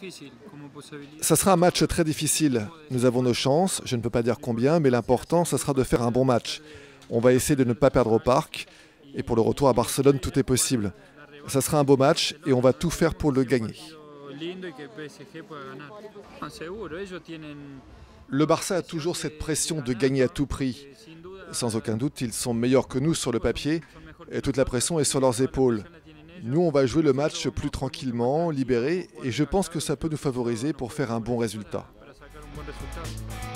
Ça sera un match très difficile. Nous avons nos chances, je ne peux pas dire combien, mais l'important, ce sera de faire un bon match. On va essayer de ne pas perdre au parc. Et pour le retour à Barcelone, tout est possible. Ça sera un beau match et on va tout faire pour le gagner. Le Barça a toujours cette pression de gagner à tout prix. Sans aucun doute, ils sont meilleurs que nous sur le papier et toute la pression est sur leurs épaules. Nous, on va jouer le match plus tranquillement, libéré, et je pense que ça peut nous favoriser pour faire un bon résultat.